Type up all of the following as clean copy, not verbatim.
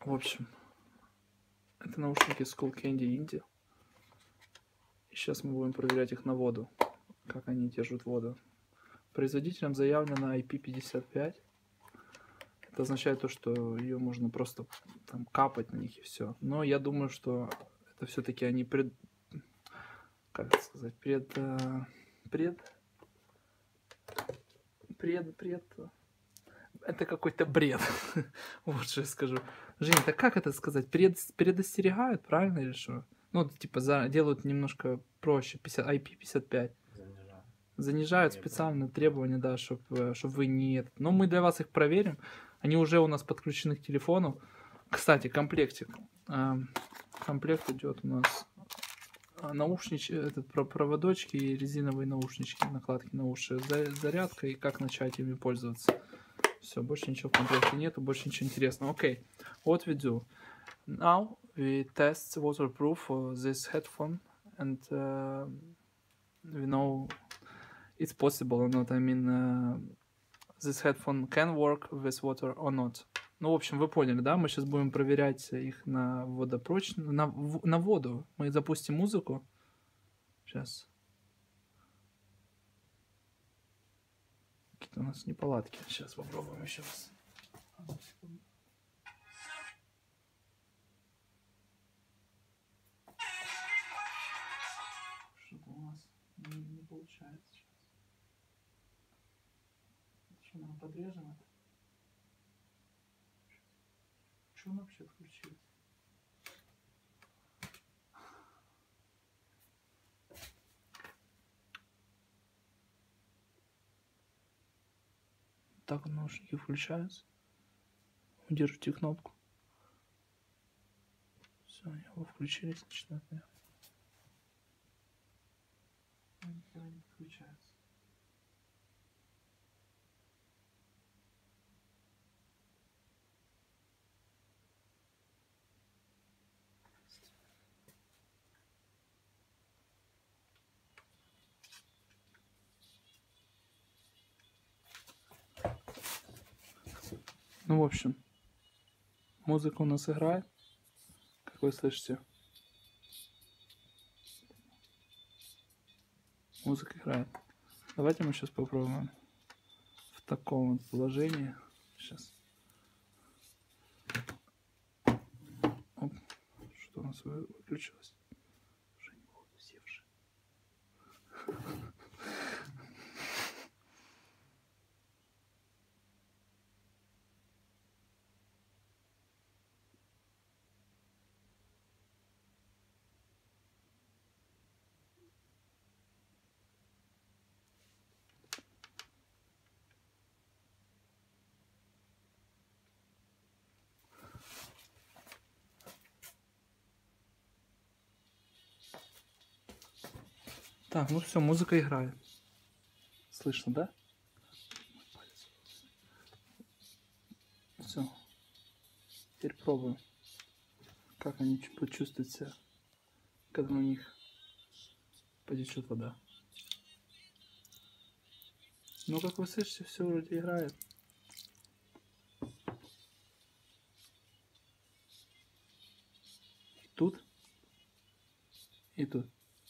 В общем, это наушники Skullcandy Indie. И сейчас мы будем проверять их на воду, как они держат воду. Производителем заявлено IP55. Это означает то, что ее можно просто там капать на них и все. Но я думаю, что это все-таки они как это сказать, это какой-то бред. Вот что я скажу. Женя, так как это сказать? Предостерегают, правильно или что? Ну, типа, делают немножко проще. IP55. Занижают специально требования, да, чтобы вы не... Но мы для вас их проверим. Они уже у нас подключены к телефону. Кстати, комплектик. Комплект идет у нас проводочки и резиновые наушнички, накладки на уши, зарядка и как начать ими пользоваться. Все, больше ничего в комплекте нету, больше ничего интересного. Okay, what we do now? We test waterproof this headphone, and we know it's possible or not. I mean, this headphone can work with water or not. Ну, в общем, вы поняли, да? Мы сейчас будем проверять их на водопрочность, на воду. Мы запустим музыку. Сейчас. Какие-то у нас неполадки. Сейчас попробуем еще раз. Что-то у нас не получается сейчас. Что, нам подрежем это? Что он вообще отключилось? Так наушники включаются. Удержите кнопку. Все, его включились, начинают. Нихера не подключается. Ну, в общем, музыка у нас играет, как вы слышите. Музыка играет. Давайте мы сейчас попробуем в таком вот положении. Сейчас. Оп. Что у нас выключилось? Уже не буду севший. Так, ну все, музыка играет. Слышно, да? Все. Теперь пробуем. Как они почувствуют себя, когда у них потечет вода. Ну, как вы слышите, все вроде играет. И тут. И тут.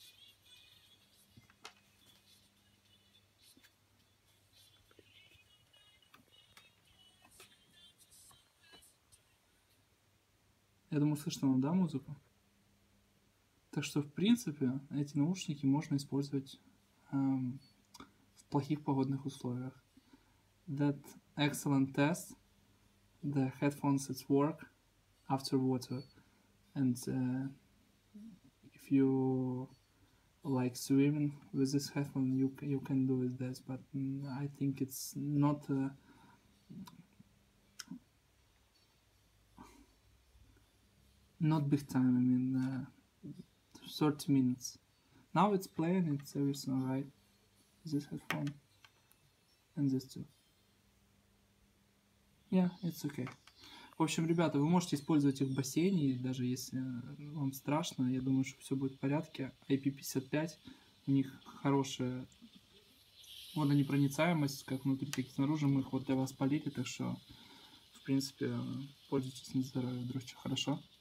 Я думаю, слышно вам, да, музыку? Так что, в принципе, эти наушники можно использовать в плохих погодных условиях. That excellent test. The headphones at work after water. And if you like swimming with this headphone, you can do with this. But I think it's not... not big time, I mean 30 minutes. Now it's playing, it's everything alright. This headphone and this too. Yeah, it's okay. В общем, ребята, вы можете использовать их в бассейне, даже если вам страшно, я думаю, что все будет в порядке. IP55, у них хорошая водонепроницаемость, как внутри, так и снаружи. Мы их вот для вас полили, так что в принципе, пользуйтесь на здоровье, друзья, хорошо?